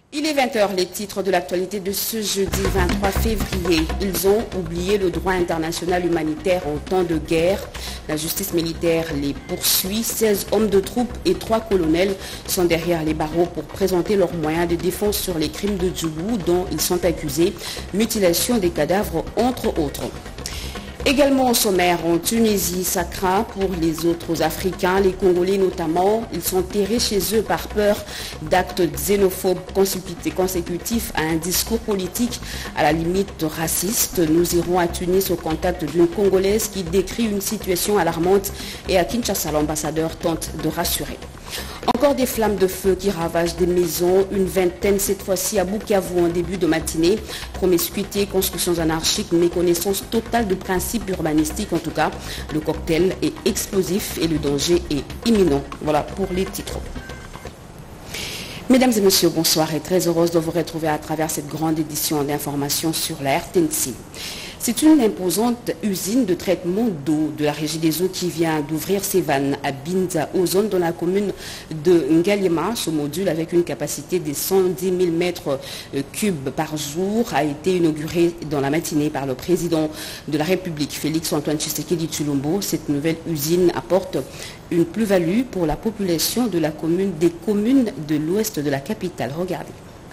Il est 20h, les titres de l'actualité de ce jeudi 23 février. Ils ont oublié le droit international humanitaire en temps de guerre. La justice militaire les poursuit. 16 hommes de troupes et 3 colonels sont derrière les barreaux pour présenter leurs moyens de défense sur les crimes de Djougou dont ils sont accusés. Mutilation des cadavres, entre autres. Également au sommaire en Tunisie, ça craint pour les autres Africains, les Congolais notamment. Ils sont terrés chez eux par peur d'actes xénophobes consécutifs à un discours politique à la limite raciste. Nous irons à Tunis au contact d'une Congolaise qui décrit une situation alarmante et à Kinshasa, l'ambassadeur tente de rassurer. Encore des flammes de feu qui ravagent des maisons, une vingtaine cette fois-ci à Bukavu en début de matinée. Promiscuité, constructions anarchiques, méconnaissance totale de principes urbanistiques en tout cas. Le cocktail est explosif et le danger est imminent. Voilà pour les titres. Mesdames et messieurs, bonsoir et très heureuse de vous retrouver à travers cette grande édition d'information sur la RTNC. C'est une imposante usine de traitement d'eau de la Régie des eaux qui vient d'ouvrir ses vannes à Binza, aux zones dans la commune de Ngaliema. Ce module, avec une capacité de 110 000 mètres cubes par jour, a été inauguré dans la matinée par le président de la République, Félix-Antoine Tshisekedi Tshilombo. Cette nouvelle usine apporte une plus-value pour la population de des communes de l'ouest de la capitale. Regardez.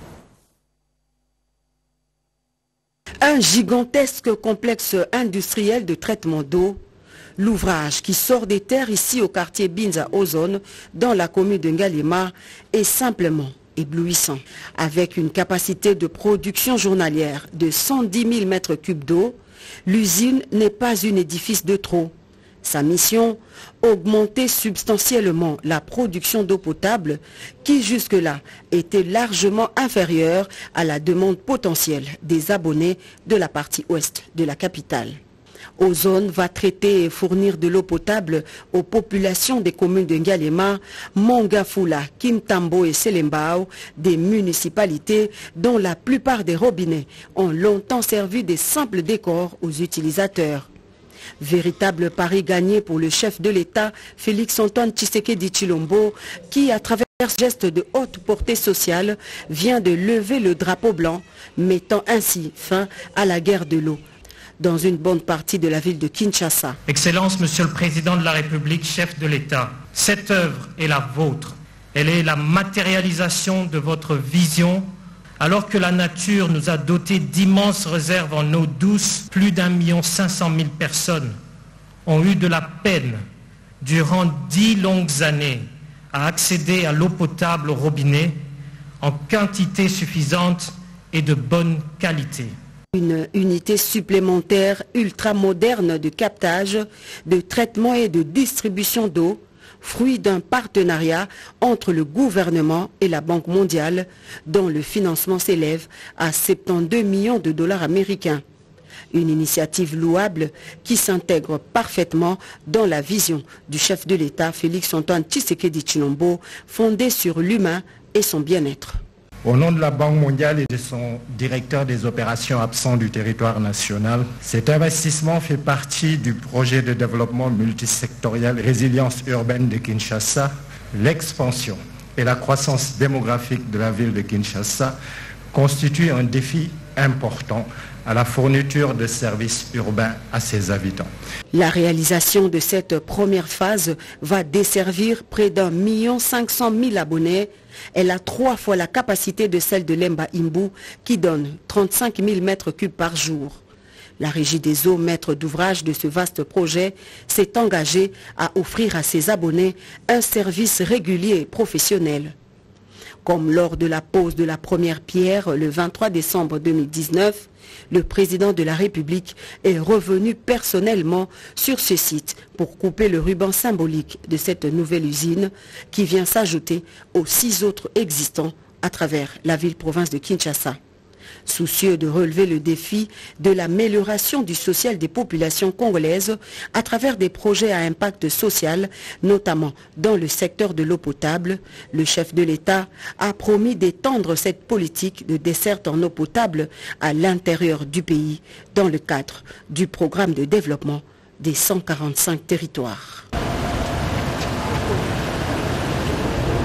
Un gigantesque complexe industriel de traitement d'eau. L'ouvrage qui sort des terres ici au quartier Binza Ozone, dans la commune de Ngaliema, est simplement éblouissant. Avec une capacité de production journalière de 110 000 mètres cubes d'eau, l'usine n'est pas un édifice de trop. Sa mission, augmenter substantiellement la production d'eau potable qui jusque-là était largement inférieure à la demande potentielle des abonnés de la partie ouest de la capitale. Ozone va traiter et fournir de l'eau potable aux populations des communes de Ngaliema, Mongafula, Kintambo et Selembao, des municipalités dont la plupart des robinets ont longtemps servi de simples décors aux utilisateurs. Véritable pari gagné pour le chef de l'État, Félix-Antoine Tshisekedi Tshilombo, qui, à travers ce geste de haute portée sociale, vient de lever le drapeau blanc, mettant ainsi fin à la guerre de l'eau dans une bonne partie de la ville de Kinshasa. Excellence, Monsieur le Président de la République, chef de l'État, cette œuvre est la vôtre. Elle est la matérialisation de votre vision. Alors que la nature nous a doté d'immenses réserves en eau douce, plus d'1 500 000 personnes ont eu de la peine durant 10 longues années à accéder à l'eau potable au robinet en quantité suffisante et de bonne qualité. Une unité supplémentaire ultra-moderne de captage, de traitement et de distribution d'eau, fruit d'un partenariat entre le gouvernement et la Banque mondiale, dont le financement s'élève à 72 millions de dollars américains. Une initiative louable qui s'intègre parfaitement dans la vision du chef de l'État, Félix-Antoine Tshisekedi Tshilombo, fondée sur l'humain et son bien-être. Au nom de la Banque mondiale et de son directeur des opérations absent du territoire national, cet investissement fait partie du projet de développement multisectoriel Résilience urbaine de Kinshasa. L'expansion et la croissance démographique de la ville de Kinshasa constituent un défi important à la fourniture de services urbains à ses habitants. La réalisation de cette première phase va desservir près d'1 500 000 abonnés. Elle a 3 fois la capacité de celle de Lemba Imbu qui donne 35 000 mètres cubes par jour. La Régie des eaux, maître d'ouvrage de ce vaste projet, s'est engagée à offrir à ses abonnés un service régulier et professionnel. Comme lors de la pose de la première pierre le 23 décembre 2019, le président de la République est revenu personnellement sur ce site pour couper le ruban symbolique de cette nouvelle usine qui vient s'ajouter aux 6 autres existants à travers la ville-province de Kinshasa. Soucieux de relever le défi de l'amélioration du social des populations congolaises à travers des projets à impact social, notamment dans le secteur de l'eau potable, le chef de l'État a promis d'étendre cette politique de desserte en eau potable à l'intérieur du pays dans le cadre du programme de développement des 145 territoires.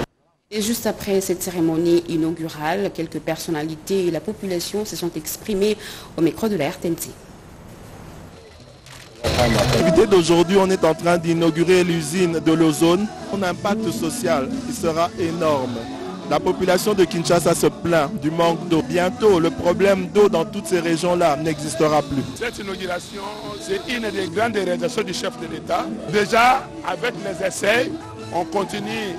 Et juste après cette cérémonie inaugurale, quelques personnalités et la population se sont exprimées au micro de la RTNC. L'activité d'aujourd'hui, on est en train d'inaugurer l'usine de l'ozone. Son impact social qui sera énorme. La population de Kinshasa se plaint du manque d'eau. Bientôt, le problème d'eau dans toutes ces régions-là n'existera plus. Cette inauguration, c'est une des grandes réalisations du chef de l'État. Déjà, avec les essais, on continue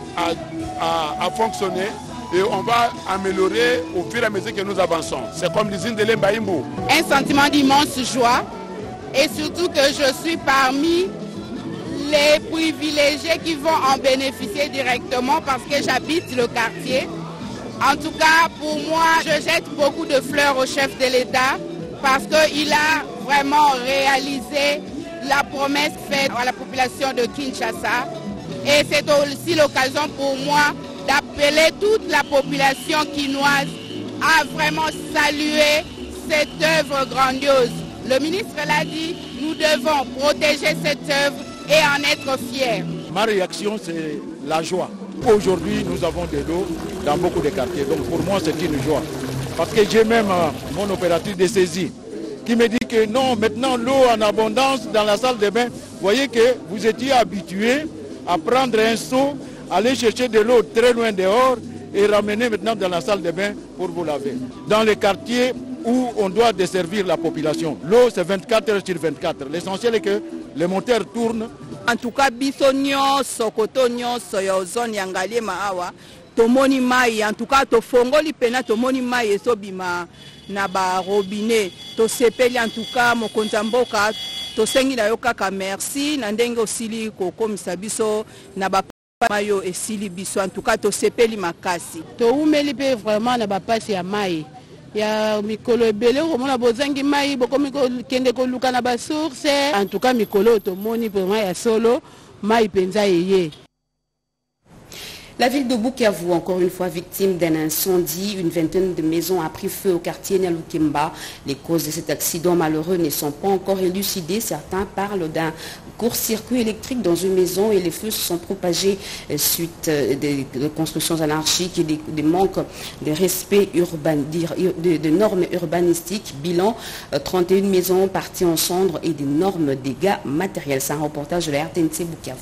à fonctionner et on va améliorer au fur et à mesure que nous avançons. C'est comme l'usine de l'Embaïmbo. Un sentiment d'immense joie et surtout que je suis parmi les privilégiés qui vont en bénéficier directement parce que j'habite le quartier. En tout cas, pour moi, je jette beaucoup de fleurs au chef de l'État parce qu'il a vraiment réalisé la promesse faite à la population de Kinshasa. Et c'est aussi l'occasion pour moi d'appeler toute la population quinoise à vraiment saluer cette œuvre grandiose. Le ministre l'a dit, nous devons protéger cette œuvre et en être fiers. Ma réaction, c'est la joie. Aujourd'hui, nous avons de l'eau dans beaucoup de quartiers. Donc pour moi, c'est une joie. Parce que j'ai même mon opératrice de saisie qui me dit que non, maintenant l'eau en abondance dans la salle de bain. Vous voyez que vous étiez habitués à prendre un seau, aller chercher de l'eau très loin dehors et ramener maintenant dans la salle de bain pour vous laver. Dans les quartiers où on doit desservir la population, l'eau c'est 24 heures sur 24. L'essentiel est que les moteurs tournent. En tout cas, bisonyo, sokotonyo, soyozon, yangalema awa, tomoni mai, en tout cas, to fongoli pena, tomoni mai et sobima na ba robinet, to sepeli en tout cas, mo konzamboka, to sengi na yokaka merci, nandenge osili koko misabiso, na ba mayo esili biso, en tout cas, to sepeli makasi. To umeli pe vraiment na ba pasi ya mai. Ya mikolo ebele komona bozangi mai bokomi kende koluka na ba source en tout cas mikolo tomoni vraiment ya solo mai penza yeye. La ville de Bukavu, encore une fois victime d'un incendie, une vingtaine de maisons a pris feu au quartier Nyalukemba. Les causes de cet accident malheureux ne sont pas encore élucidées. Certains parlent d'un court-circuit électrique dans une maison et les feux se sont propagés suite des constructions anarchiques et des manques de respect urbain, de normes urbanistiques. Bilan, 31 maisons parties en cendres et d'énormes dégâts matériels. C'est un reportage de la RTNC Bukavu.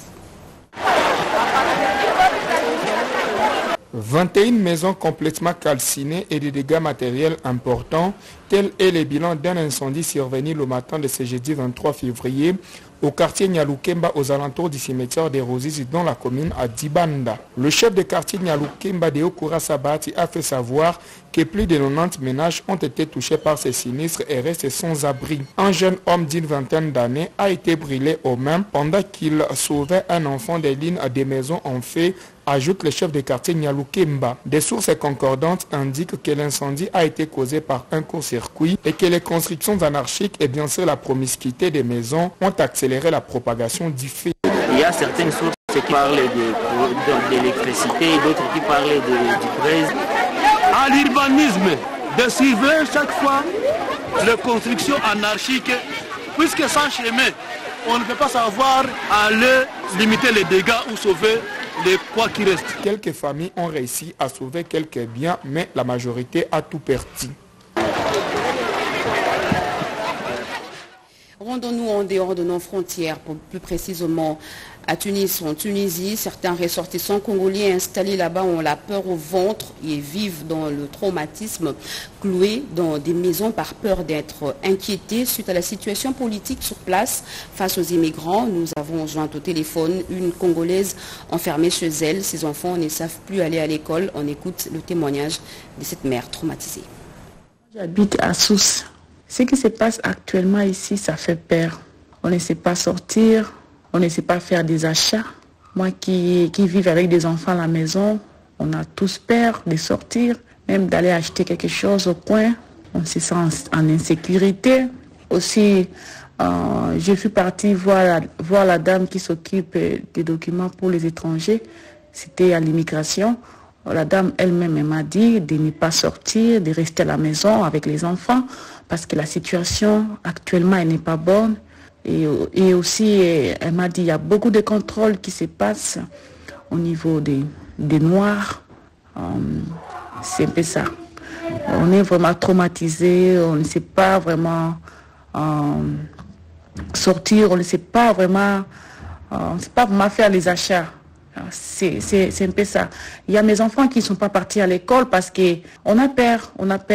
21 maisons complètement calcinées et des dégâts matériels importants, tel est le bilan d'un incendie survenu le matin de ce jeudi 23 février au quartier Nyalukemba aux alentours du cimetière des Rosises dans la commune à Dibanda. Le chef de quartier Nyalukemba de Okura Sabati a fait savoir que plus de 90 ménages ont été touchés par ces sinistres et restent sans abri. Un jeune homme d'une vingtaine d'années a été brûlé aux mains pendant qu'il sauvait un enfant des lignes des maisons en feu, ajoute le chef de quartier Nyalukemba. Des sources concordantes indiquent que l'incendie a été causé par un court-circuit et que les constructions anarchiques et bien sûr la promiscuité des maisons ont accéléré la propagation du feu. Il y a certaines sources qui parlent d'électricité et d'autres qui parlent du gaz. À l'urbanisme, de suivre chaque fois les constructions anarchiques, puisque sans chemin, on ne peut pas savoir aller limiter les dégâts ou sauver les quoi qui reste. Quelques familles ont réussi à sauver quelques biens, mais la majorité a tout perdu. Rendons-nous en dehors de nos frontières, plus précisément à Tunis, en Tunisie. Certains ressortissants congolais installés là-bas ont la peur au ventre et vivent dans le traumatisme, cloués dans des maisons par peur d'être inquiétés suite à la situation politique sur place face aux immigrants. Nous avons joint au téléphone une Congolaise enfermée chez elle. Ses enfants ne savent plus aller à l'école. On écoute le témoignage de cette mère traumatisée. J'habite à Sousse. Ce qui se passe actuellement ici, ça fait peur. On ne sait pas sortir, on ne sait pas faire des achats. Moi qui vis avec des enfants à la maison, on a tous peur de sortir, même d'aller acheter quelque chose au coin. On se sent en insécurité. Aussi, je suis partie voir la dame qui s'occupe des documents pour les étrangers. C'était à l'immigration. La dame elle-même m'a dit de ne pas sortir, de rester à la maison avec les enfants parce que la situation actuellement elle n'est pas bonne. Et aussi, elle m'a dit qu'il y a beaucoup de contrôles qui se passent au niveau des Noirs. C'est un peu ça. On est vraiment traumatisé, on ne sait pas vraiment sortir, on ne sait pas vraiment faire les achats. C'est un peu ça. Il y a mes enfants qui ne sont pas partis à l'école parce qu'on a peur.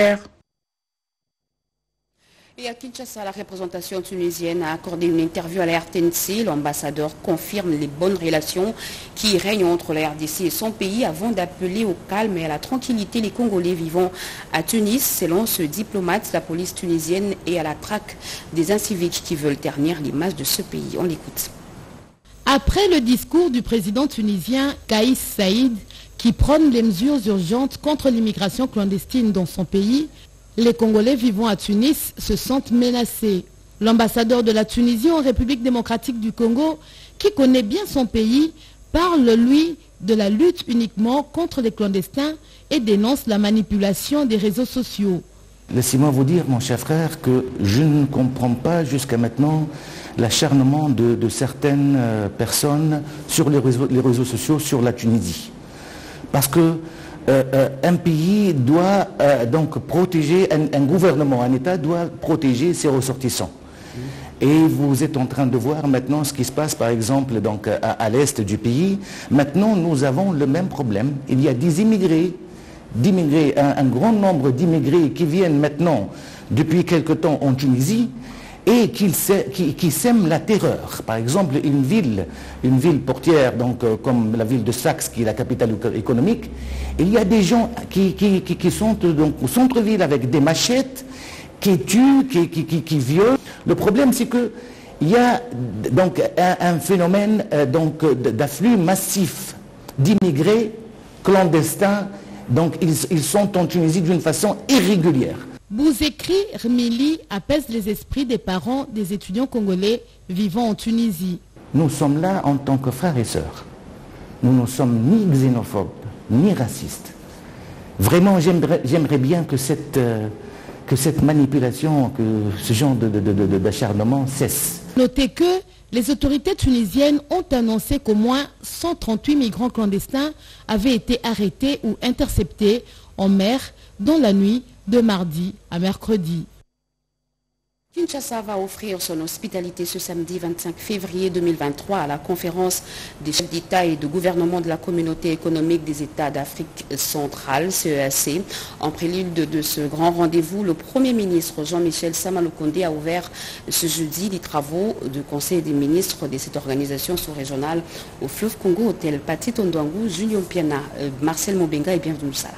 Et à Kinshasa, la représentation tunisienne a accordé une interview à la RTNC. L'ambassadeur confirme les bonnes relations qui règnent entre la RDC et son pays avant d'appeler au calme et à la tranquillité les Congolais vivant à Tunis. Selon ce diplomate, la police tunisienne est à la traque des inciviques qui veulent ternir l'image de ce pays. On l'écoute. Après le discours du président tunisien Kaïs Saïd qui prône les mesures urgentes contre l'immigration clandestine dans son pays, les Congolais vivant à Tunis se sentent menacés. L'ambassadeur de la Tunisie en République démocratique du Congo, qui connaît bien son pays, parle, lui, de la lutte uniquement contre les clandestins et dénonce la manipulation des réseaux sociaux. Laissez-moi vous dire, mon cher frère, que je ne comprends pas jusqu'à maintenant l'acharnement de certaines personnes sur les réseaux sociaux sur la Tunisie. Parce que un pays doit donc protéger, un gouvernement, un État doit protéger ses ressortissants. Et vous êtes en train de voir maintenant ce qui se passe par exemple donc, à l'est du pays. Maintenant nous avons le même problème. Il y a des immigrés, un grand nombre d'immigrés qui viennent maintenant depuis quelque temps en Tunisie et qui sèment la terreur. Par exemple, une ville portière, donc, comme la ville de Saxe, qui est la capitale économique, il y a des gens qui sont donc, au centre-ville avec des machettes, qui tuent, qui violent. Le problème, c'est qu'il y a donc, un phénomène d'afflux massif d'immigrés clandestins. Donc, ils sont en Tunisie d'une façon irrégulière. Bouzekri Rmili apaise les esprits des parents des étudiants congolais vivant en Tunisie. Nous sommes là en tant que frères et sœurs. Nous ne sommes ni xénophobes, ni racistes. Vraiment, j'aimerais bien que cette manipulation, que ce genre d'acharnement cesse. Notez que les autorités tunisiennes ont annoncé qu'au moins 138 migrants clandestins avaient été arrêtés ou interceptés en mer dans la nuit de mardi à mercredi. Kinshasa va offrir son hospitalité ce samedi 25 février 2023 à la conférence des chefs d'État et de gouvernement de la communauté économique des États d'Afrique centrale, CEAC. En prélude de ce grand rendez-vous, le Premier ministre Jean-Michel Sama-Lukonde a ouvert ce jeudi les travaux du Conseil des ministres de cette organisation sous-régionale au fleuve Congo, hôtel Pati Tondouangou, Junior Piana, Marcel Mobenga et bienvenue Salah.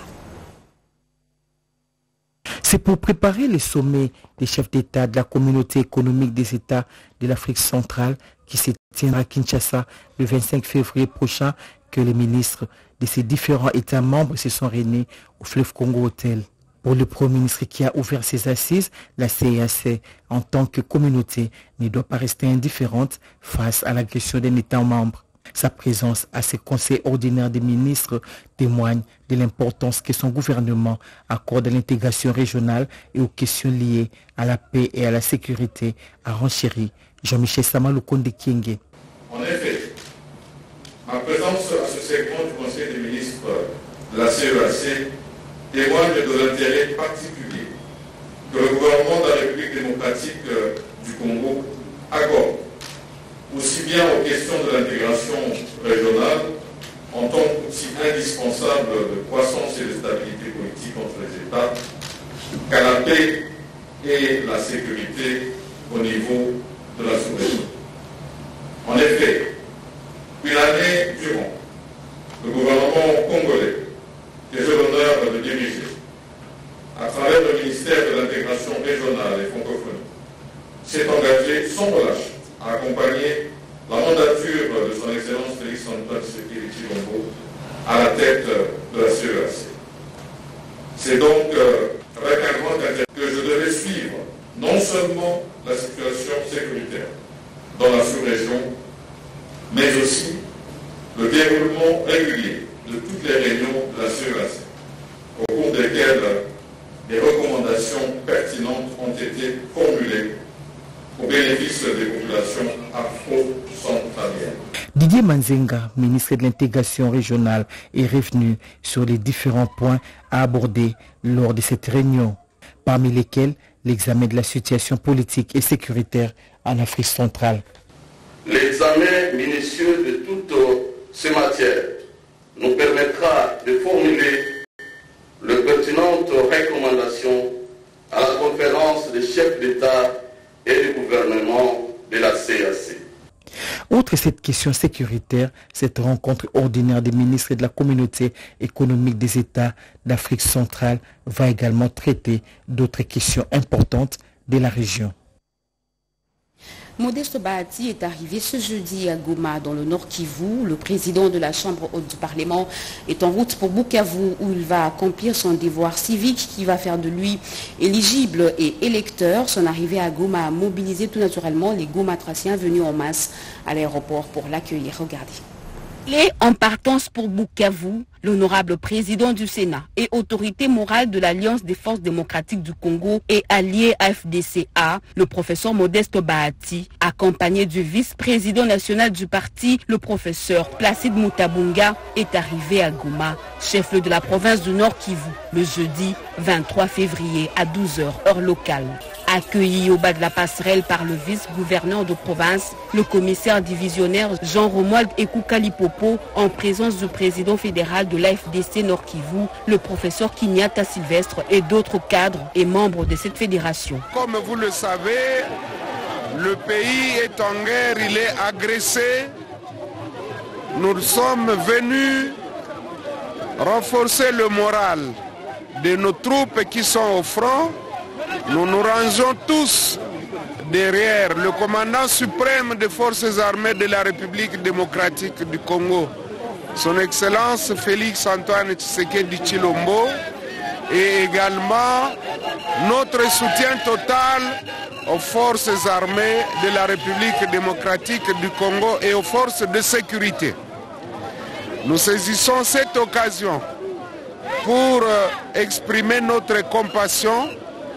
C'est pour préparer les sommets des chefs d'État de la communauté économique des États de l'Afrique centrale qui se tiendra à Kinshasa le 25 février prochain que les ministres de ces différents États membres se sont réunis au fleuve Congo Hôtel. Pour le Premier ministre qui a ouvert ses assises, la CEAC, en tant que communauté, ne doit pas rester indifférente face à l'agression d'un État membre. Sa présence à ces conseils ordinaires des ministres témoigne de l'importance que son gouvernement accorde à l'intégration régionale et aux questions liées à la paix et à la sécurité, a renchéri Jean-Michel Sama-Lukonde Kyenge. En effet, ma présence à ce segment du Conseil des ministres de la CEAC témoigne de l'intérêt particulier que le gouvernement de la République démocratique du Congo accorde aussi bien aux questions de l'intégration régionale en tant qu'outil indispensable de croissance et de stabilité politique entre les États, qu'à la paix et la sécurité au niveau de la sous-région. En effet, une année durant, le gouvernement congolais, que j'ai l'honneur de diriger, à travers le ministère de l'intégration régionale et francophonie, s'est engagé sans relâche à accompagner la mandature de son Excellence Félix Antoine Tshisekedi Tshilombo à la tête de la CEAC. C'est donc avec un grand intérêt que je devais suivre non seulement la situation sécuritaire dans la sous-région, mais aussi le déroulement régulier de toutes les réunions de la CEAC, au cours desquelles des recommandations pertinentes ont été formulées au bénéfice des populations afro-centraliennes. Didier Manzenga, ministre de l'intégration régionale, est revenu sur les différents points à aborder lors de cette réunion, parmi lesquels l'examen de la situation politique et sécuritaire en Afrique centrale. L'examen minutieux de toutes ces matières nous permettra de formuler de pertinentes recommandations à la conférence des chefs d'État et de gouvernement de la CAC. Outre cette question sécuritaire, cette rencontre ordinaire des ministres de la communauté économique des États d'Afrique centrale va également traiter d'autres questions importantes de la région. Modeste Bahati est arrivé ce jeudi à Goma, dans le Nord Kivu. Le président de la Chambre haute du Parlement est en route pour Bukavu, où il va accomplir son devoir civique qui va faire de lui éligible et électeur. Son arrivée à Goma a mobilisé tout naturellement les Gomatraciens venus en masse à l'aéroport pour l'accueillir. Regardez. Il est en partance pour Bukavu. L'honorable président du Sénat et autorité morale de l'Alliance des forces démocratiques du Congo et allié AFDCA, le professeur Modeste Bahati, accompagné du vice-président national du parti, le professeur Placide Mutabunga, est arrivé à Goma, chef-lieu de la province du Nord Kivu, le jeudi 23 février à 12h, heure locale. Accueilli au bas de la passerelle par le vice-gouverneur de province, le commissaire divisionnaire Jean-Romuald Ekouka-Lipopo, en présence du président fédéral de l'AFDC Nord Kivu, le professeur Kinyata Sylvestre et d'autres cadres et membres de cette fédération. Comme vous le savez, le pays est en guerre, il est agressé. Nous sommes venus renforcer le moral de nos troupes qui sont au front. Nous nous rangeons tous derrière le commandant suprême des forces armées de la République démocratique du Congo, son Excellence Félix Antoine Tshisekedi Tshilombo, et également notre soutien total aux forces armées de la République démocratique du Congo et aux forces de sécurité. Nous saisissons cette occasion pour exprimer notre compassion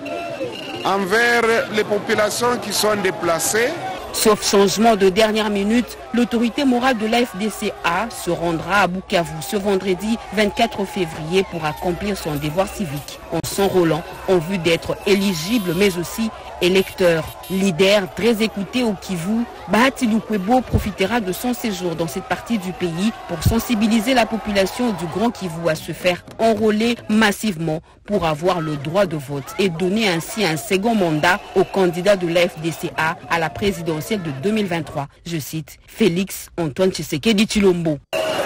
envers les populations qui sont déplacées. Sauf changement de dernière minute, l'autorité morale de l'AFDCA se rendra à Bukavu ce vendredi 24 février pour accomplir son devoir civique en s'enrôlant en vue d'être éligible mais aussi électeur. Leader très écouté au Kivu, Bahati Lukwebo profitera de son séjour dans cette partie du pays pour sensibiliser la population du Grand Kivu à se faire enrôler massivement pour avoir le droit de vote et donner ainsi un second mandat au candidat de l'AFDCA à la présidentielle de 2023. Je cite Félix Antoine Tshisekedi Tshilombo.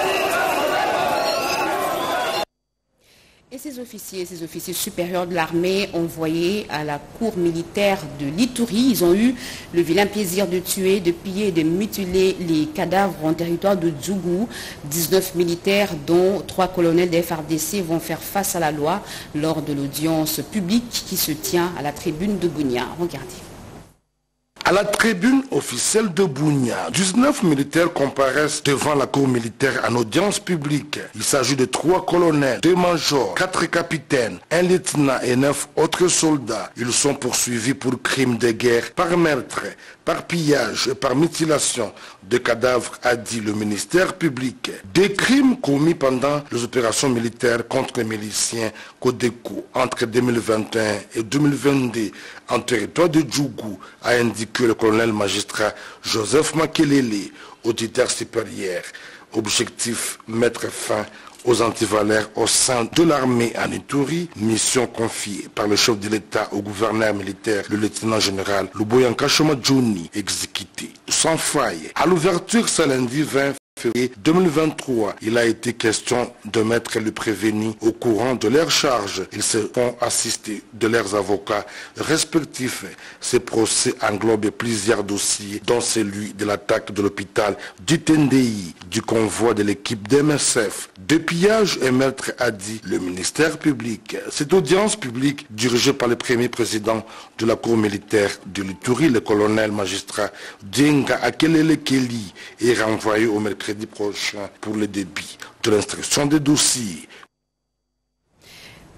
Et ces officiers supérieurs de l'armée envoyés à la cour militaire de l'Ituri, ils ont eu le vilain plaisir de tuer, de piller et de mutiler les cadavres en territoire de Djougou. 19 militaires, dont 3 colonels des FARDC, vont faire face à la loi lors de l'audience publique qui se tient à la tribune de Bunia. Regardez. À la tribune officielle de Bunia, 19 militaires comparaissent devant la cour militaire en audience publique. Il s'agit de 3 colonels, 2 majors, 4 capitaines, 1 lieutenant et 9 autres soldats. Ils sont poursuivis pour crimes de guerre par meurtre, par pillage et par mutilation de cadavres, a dit le ministère public. Des crimes commis pendant les opérations militaires contre les miliciens Codeco entre 2021 et 2022 en territoire de Djougou, a indiqué le colonel magistrat Joseph Makelele, auditeur supérieur. Objectif, mettre fin aux antivaleurs au sein de l'armée en Ituri, mission confiée par le chef de l'État au gouverneur militaire, le lieutenant général Luboyanka Shomadjouni, exécuté sans faille. À l'ouverture ce lundi 20 février 2023, il a été question de mettre les prévenus au courant de leurs charges. Ils se font assister de leurs avocats respectifs. Ces procès englobent plusieurs dossiers, dont celui de l'attaque de l'hôpital du Tendei, du convoi de l'équipe d'MSF, de pillage et meurtre, a dit le ministère public. Cette audience publique, dirigée par le premier président de la cour militaire de l'Ituri, le colonel magistrat Djenga Akelele Kelly, est renvoyée au mercredi prochain pour le début de l'instruction des dossiers.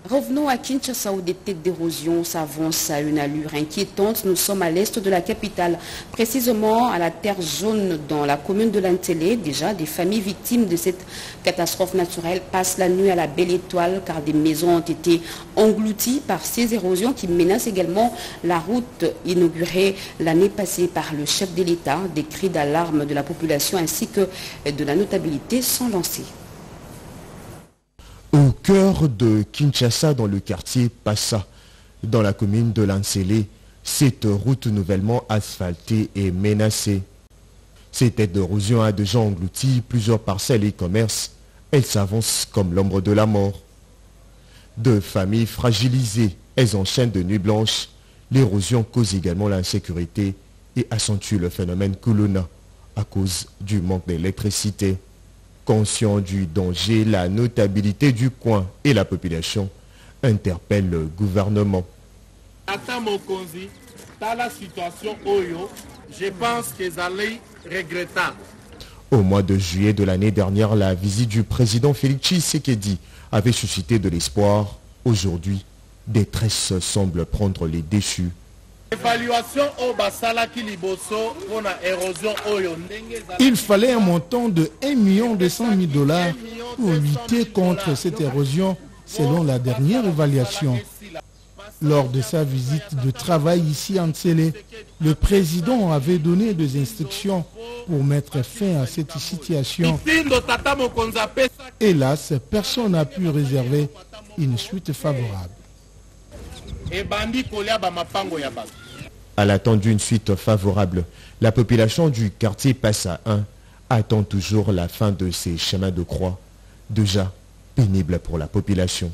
Revenons à Kinshasa où des têtes d'érosion s'avancent à une allure inquiétante. Nous sommes à l'est de la capitale, précisément à la terre jaune dans la commune de Lantélé. Déjà, des familles victimes de cette catastrophe naturelle passent la nuit à la Belle Étoile car des maisons ont été englouties par ces érosions qui menacent également la route inaugurée l'année passée par le chef de l'État. Des cris d'alarme de la population ainsi que de la notabilité sont lancés. Au cœur de Kinshasa, dans le quartier Passa, dans la commune de Lansele, cette route nouvellement asphaltée est menacée. Cette tête d'érosion a déjà englouti plusieurs parcelles et commerces. Elle s'avance comme l'ombre de la mort. Deux familles fragilisées, elles enchaînent de nuits blanches. L'érosion cause également l'insécurité et accentue le phénomène Kuluna à cause du manque d'électricité. Conscient du danger, la notabilité du coin et la population interpellent le gouvernement. La situation, je pense qu'ils allaient regretter. Au mois de juillet de l'année dernière, la visite du président Félix Tshisekedi avait suscité de l'espoir. Aujourd'hui, détresse semble prendre les déchus. Il fallait un montant de 1,2 million pour lutter contre cette érosion selon la dernière évaluation. Lors de sa visite de travail ici à Ntsele, le président avait donné des instructions pour mettre fin à cette situation. Hélas, personne n'a pu réserver une suite favorable. À l'attente d'une suite favorable, la population du quartier Passa 1 attend toujours la fin de ces chemins de croix, déjà pénibles pour la population.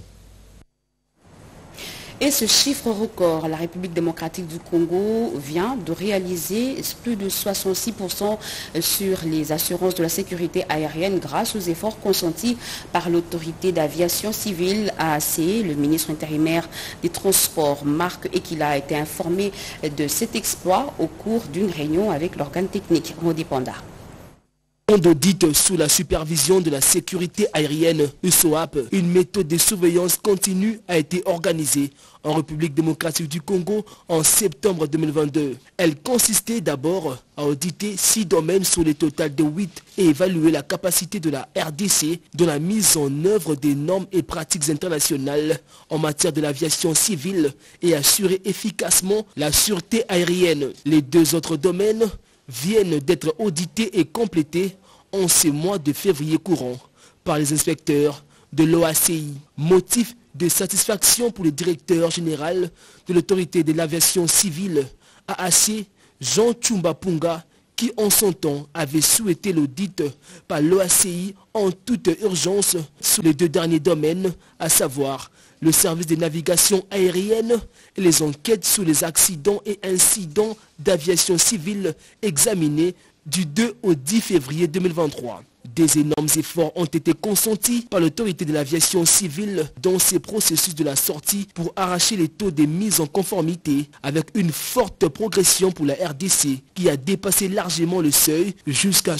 Et ce chiffre record, la République démocratique du Congo vient de réaliser plus de 66% sur les assurances de la sécurité aérienne grâce aux efforts consentis par l'autorité d'aviation civile AAC. Le ministre intérimaire des Transports, Marc Ekila, a été informé de cet exploit au cours d'une réunion avec l'organe technique Rodi Panda. D'audit sous la supervision de la sécurité aérienne USOAP, une méthode de surveillance continue a été organisée en République démocratique du Congo en septembre 2022. Elle consistait d'abord à auditer 6 domaines sur le total de 8 et évaluer la capacité de la RDC dans la mise en œuvre des normes et pratiques internationales en matière de l'aviation civile et assurer efficacement la sûreté aérienne. Les 2 autres domaines viennent d'être audités et complétés en ce mois de février courant par les inspecteurs de l'OACI. Motif de satisfaction pour le directeur général de l'autorité de l'aviation civile AAC, Jean Tchumba Punga, qui en son temps avait souhaité l'audit par l'OACI en toute urgence sur les 2 derniers domaines, à savoir le service de navigation aérienne et les enquêtes sur les accidents et incidents d'aviation civile examinés du 2 au 10 février 2023. Des énormes efforts ont été consentis par l'autorité de l'aviation civile dans ces processus de la sortie pour arracher les taux de mise en conformité avec une forte progression pour la RDC qui a dépassé largement le seuil jusqu'à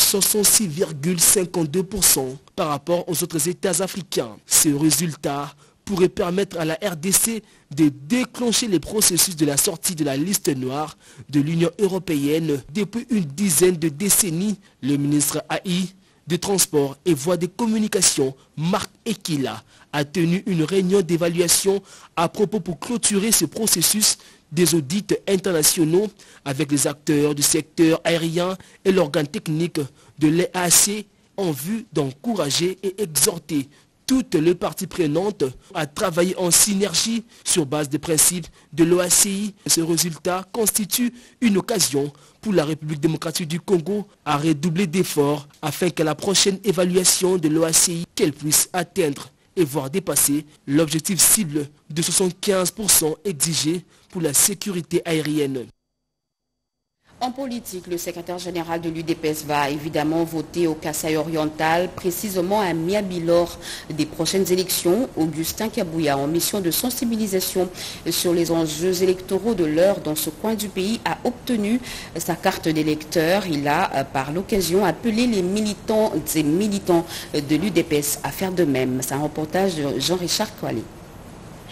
66,52% par rapport aux autres États africains. Ce résultat pourrait permettre à la RDC de déclencher les processus de la sortie de la liste noire de l'Union européenne depuis une dizaine de décennies. Le ministre AI des Transports et Voies de Communication, Marc Ekila, a tenu une réunion d'évaluation à propos pour clôturer ce processus des audits internationaux avec les acteurs du secteur aérien et l'organe technique de l'EAC en vue d'encourager et exhorter toutes les parties prenantes à travailler en synergie sur base des principes de l'OACI. Ce résultat constitue une occasion pour la République démocratique du Congo à redoubler d'efforts afin qu'à la prochaine évaluation de l'OACI, qu'elle puisse atteindre et voire dépasser l'objectif cible de 75% exigé pour la sécurité aérienne. En politique, le secrétaire général de l'UDPS va évidemment voter au Kasaï oriental, précisément à Miabi lors des prochaines élections. Augustin Kabouya, en mission de sensibilisation sur les enjeux électoraux de l'heure dans ce coin du pays, a obtenu sa carte d'électeur. Il a, par l'occasion, appelé les militants et militants de l'UDPS à faire de même. C'est un reportage de Jean-Richard Kouali.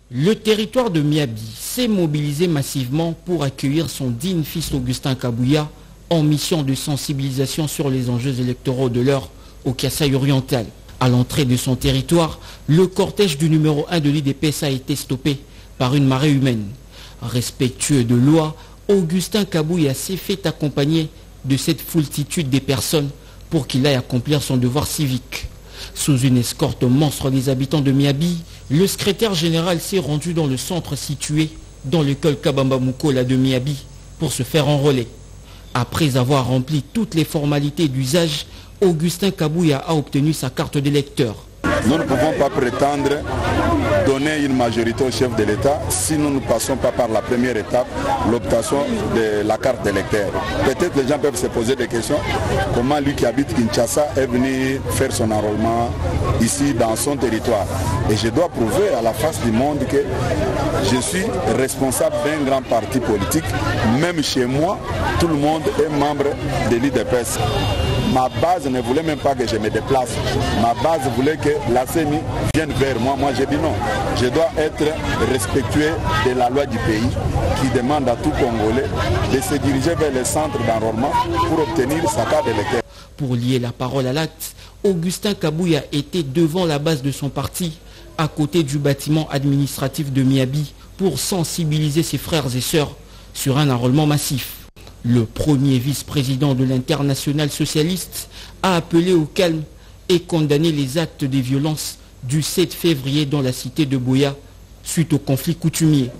Le territoire de Miabi s'est mobilisé massivement pour accueillir son digne fils Augustin Kabouya en mission de sensibilisation sur les enjeux électoraux de l'heure au Kasaï oriental. À l'entrée de son territoire, le cortège du numéro 1 de l'IDPS a été stoppé par une marée humaine. Respectueux de loi, Augustin Kabouya s'est fait accompagner de cette foultitude des personnes pour qu'il aille accomplir son devoir civique. Sous une escorte monstre des habitants de Miabi, le secrétaire général s'est rendu dans le centre situé dans l'école Kabamba Mukola de Miabi pour se faire enrôler. Après avoir rempli toutes les formalités d'usage, Augustin Kabouya a obtenu sa carte d'électeur. Nous ne pouvons pas prétendre donner une majorité au chef de l'État si nous ne passons pas par la première étape, l'obtention de la carte d'électeur. Peut-être les gens peuvent se poser des questions. Comment lui qui habite Kinshasa est venu faire son enrôlement ici dans son territoire? Et je dois prouver à la face du monde que je suis responsable d'un grand parti politique. Même chez moi, tout le monde est membre de l'IDPS. Ma base ne voulait même pas que je me déplace. Ma base voulait que la CENI vienne vers moi. Moi, j'ai dit non. Je dois être respectueux de la loi du pays qui demande à tout Congolais de se diriger vers les centres d'enrôlement pour obtenir sa carte d'électeur. Pour lier la parole à l'acte, Augustin Kabouya était devant la base de son parti, à côté du bâtiment administratif de Miabi, pour sensibiliser ses frères et sœurs sur un enrôlement massif. Le premier vice-président de l'Internationale socialiste a appelé au calme et condamné les actes de violence du 7 février dans la cité de Boya suite au conflit coutumier.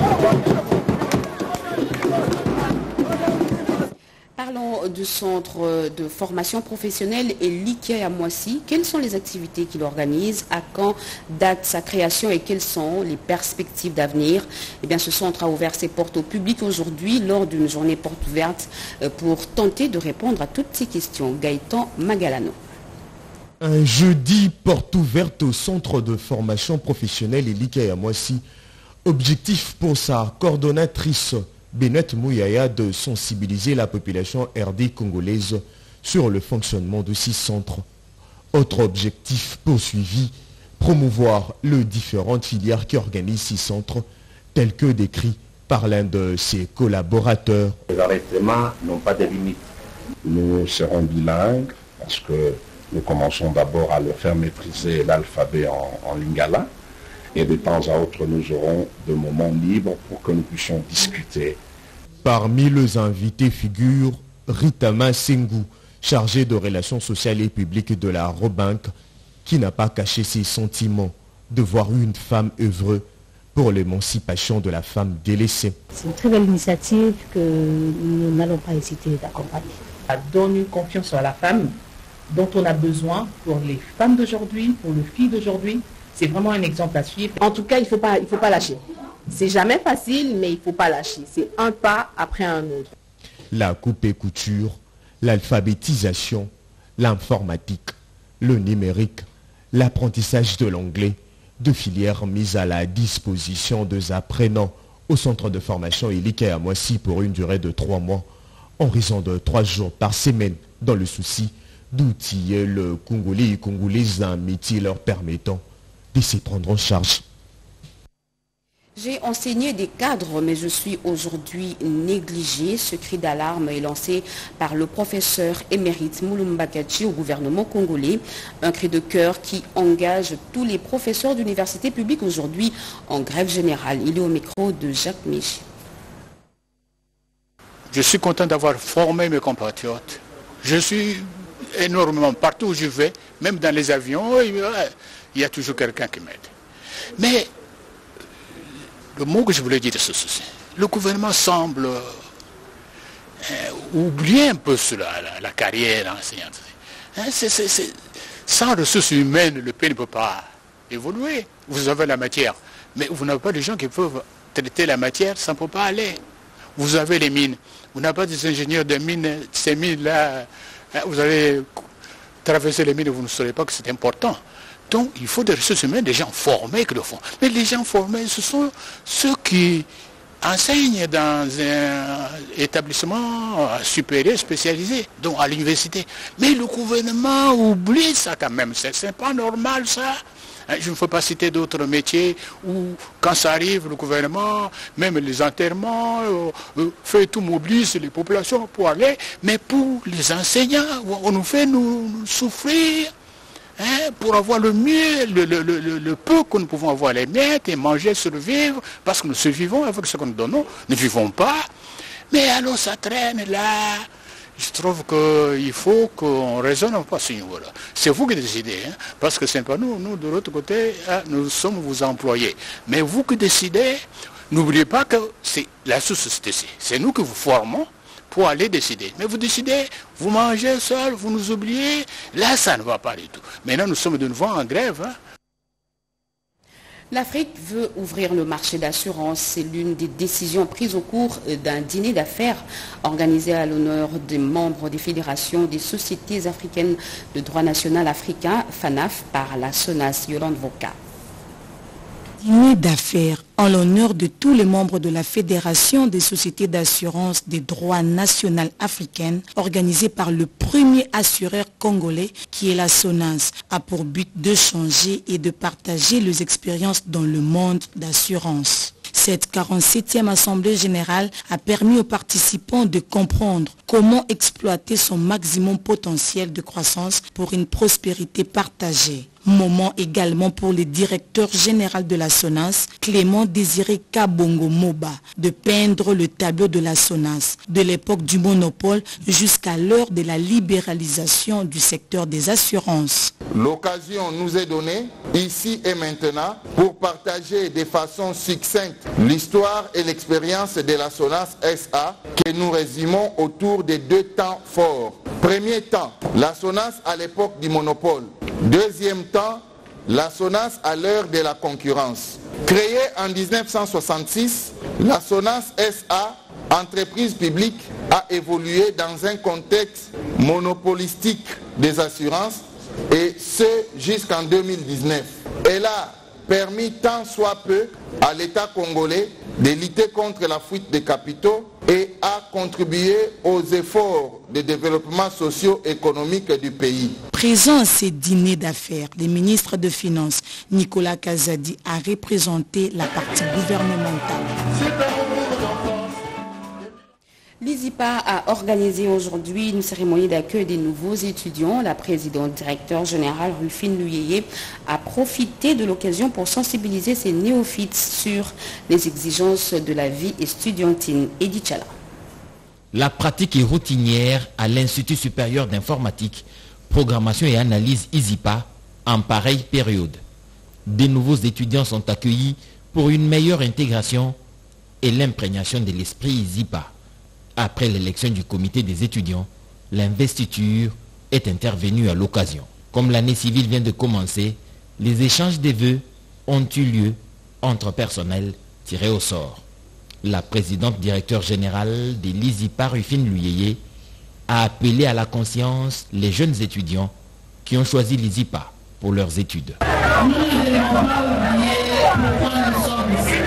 Parlons du centre de formation professionnelle et l'IKEA à Moissy. Quelles sont les activités qu'il organise? À quand date sa création et quelles sont les perspectives d'avenir? Eh bien, ce centre a ouvert ses portes au public aujourd'hui lors d'une journée porte ouverte pour tenter de répondre à toutes ces questions. Gaëtan Magalano. Un jeudi porte ouverte au centre de formation professionnelle et l'IKEA à Moissy. Objectif pour sa coordonnatrice Benoît Mouyaya de sensibiliser la population RD congolaise sur le fonctionnement de ces centres. Autre objectif poursuivi, promouvoir les différentes filières qui organisent ces centres, tels que décrits par l'un de ses collaborateurs. Les enregistrements n'ont pas de limite. Nous serons bilingues parce que nous commençons d'abord à leur faire maîtriser l'alphabet en lingala. Et de temps à autre, nous aurons des moments libres pour que nous puissions discuter. Parmi les invités figure Ritama Sengu, chargée de relations sociales et publiques de la Robank, qui n'a pas caché ses sentiments de voir une femme œuvrer pour l'émancipation de la femme délaissée. C'est une très belle initiative que nous n'allons pas hésiter d'accompagner. Ça donne une confiance à la femme dont on a besoin pour les femmes d'aujourd'hui, pour les filles d'aujourd'hui. C'est vraiment un exemple à suivre. En tout cas, il faut pas lâcher. C'est jamais facile, mais il ne faut pas lâcher. C'est un pas après un autre. La coupe et couture, l'alphabétisation, l'informatique, le numérique, l'apprentissage de l'anglais, deux filières mises à la disposition des apprenants au centre de formation IKEA à Moissy pour une durée de 3 mois, en raison de 3 jours par semaine, dans le souci d'outiller le Congolais et Congolaises d'un métier leur permettant de se prendre en charge. J'ai enseigné des cadres, mais je suis aujourd'hui négligé. Ce cri d'alarme est lancé par le professeur émérite Moulumba Kachi au gouvernement congolais. Un cri de cœur qui engage tous les professeurs d'université publique aujourd'hui en grève générale. Il est au micro de Jacques Michi. Je suis content d'avoir formé mes compatriotes. Je suis énormément, partout où je vais, même dans les avions, il y a toujours quelqu'un qui m'aide. Mais le mot que je voulais dire, c'est ceci. Le gouvernement semble oublier un peu la carrière enseignante. Sans ressources humaines, le pays ne peut pas évoluer. Vous avez la matière, mais vous n'avez pas de gens qui peuvent traiter la matière, ça ne peut pas aller. Vous avez les mines. Vous n'avez pas des ingénieurs de mines, ces mines-là, vous allez traverser les mines et vous ne saurez pas que c'est important. Donc, il faut des ressources humaines, des gens formés qui le font. Mais les gens formés, ce sont ceux qui enseignent dans un établissement supérieur spécialisé, donc à l'université. Mais le gouvernement oublie ça quand même. C'est pas normal ça. Je ne faut pas citer d'autres métiers où, quand ça arrive, le gouvernement, même les enterrements, fait tout, mobilise les populations pour aller. Mais pour les enseignants, on nous fait nous souffrir. Pour avoir le mieux, le peu que nous pouvons avoir, les miettes et manger, survivre, parce que nous survivons avec ce que nous donnons, ne vivons pas. Mais alors ça traîne là. Je trouve qu'il faut qu'on raisonne pas à ce niveau-là. C'est vous qui décidez, parce que ce n'est pas nous. Nous, de l'autre côté, nous sommes vos employés. Mais vous qui décidez, n'oubliez pas que c'est la société, c'est nous que vous formons pour aller décider. Mais vous décidez, vous mangez seul, vous nous oubliez, là ça ne va pas du tout. Maintenant nous sommes de nouveau en grève. L'Afrique veut ouvrir le marché d'assurance. C'est l'une des décisions prises au cours d'un dîner d'affaires organisé à l'honneur des membres des fédérations des sociétés africaines de droit national africain, FANAF, par la SONAS. Yolande Voka. Dîner d'affaires en l'honneur de tous les membres de la Fédération des sociétés d'assurance des droits nationaux africaines, organisé par le premier assureur congolais qui est la SONAS, a pour but de changer et de partager les expériences dans le monde d'assurance. Cette 47e Assemblée générale a permis aux participants de comprendre comment exploiter son maximum potentiel de croissance pour une prospérité partagée. Moment également pour le directeur général de la SONAS, Clément Désiré Kabongo Moba, de peindre le tableau de la SONAS, de l'époque du monopole jusqu'à l'heure de la libéralisation du secteur des assurances. L'occasion nous est donnée, ici et maintenant, pour partager de façon succincte l'histoire et l'expérience de la SONAS SA que nous résumons autour de deux temps forts. Premier temps, la SONAS à l'époque du monopole. Deuxième temps, la SONAS à l'heure de la concurrence. Créée en 1966, la SONAS SA, entreprise publique, a évolué dans un contexte monopolistique des assurances et ce jusqu'en 2019. Elle a permis tant soit peu à l'État congolais de lutter contre la fuite des capitaux et a contribué aux efforts de développement socio-économique du pays. Présent à ces dîners d'affaires, le ministre de Finances, Nicolas Kazadi, a représenté la partie gouvernementale. L'ISIPA a organisé aujourd'hui une cérémonie d'accueil des nouveaux étudiants. La présidente directeur générale Rufine Luyeye a profité de l'occasion pour sensibiliser ses néophytes sur les exigences de la vie estudiantine. Edith Chala. La pratique est routinière à l'Institut supérieur d'informatique, programmation et analyse ISIPA en pareille période. Des nouveaux étudiants sont accueillis pour une meilleure intégration et l'imprégnation de l'esprit ISIPA. Après l'élection du comité des étudiants, l'investiture est intervenue à l'occasion. Comme l'année civile vient de commencer, les échanges des vœux ont eu lieu entre personnels tirés au sort. La présidente directeur générale de l'ISIPA, Rufine Luyeye, a appelé à la conscience les jeunes étudiants qui ont choisi l'ISIPA pour leurs études. Nous ne devons pas oublier pourquoi nous sommes ici.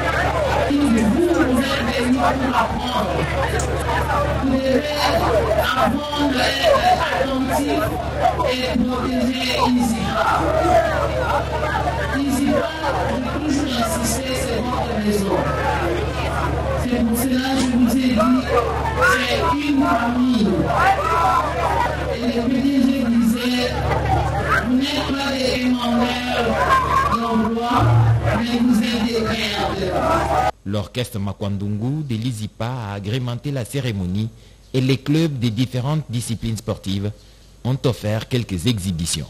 Vous êtes venus pour apprendre. Vous devez apprendre à être attentif et protéger ISIPA. ISIPA, je peux toujours insister, c'est votre maison. C'est pour cela que je vous ai dit, c'est une famille. Et le PDG disait, vous n'êtes pas des émandeurs d'emploi, mais vous êtes des gardes. L'orchestre Makwandungu de l'ISIPA a agrémenté la cérémonie et les clubs des différentes disciplines sportives ont offert quelques exhibitions.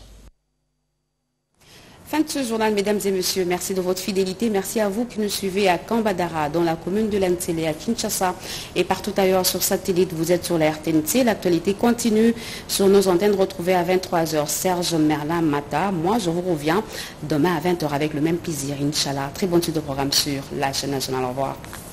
Fin de ce journal, mesdames et messieurs. Merci de votre fidélité. Merci à vous qui nous suivez à Kambadara, dans la commune de l'Ansele, à Kinshasa et partout ailleurs sur satellite. Vous êtes sur la RTNC. L'actualité continue sur nos antennes retrouvées à 23h. Serge Merlin Mata. Moi, je vous reviens demain à 20h avec le même plaisir, Inch'Allah. Très bonne suite de programme sur la chaîne nationale. Au revoir.